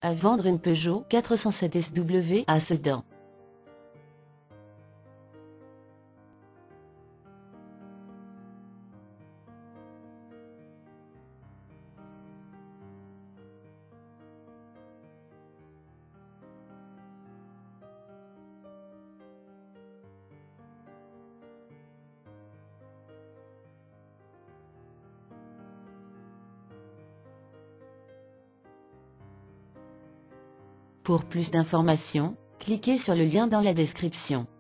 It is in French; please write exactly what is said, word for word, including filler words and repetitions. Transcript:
À vendre une Peugeot quatre cent sept S W à Sedan. Pour plus d'informations, cliquez sur le lien dans la description.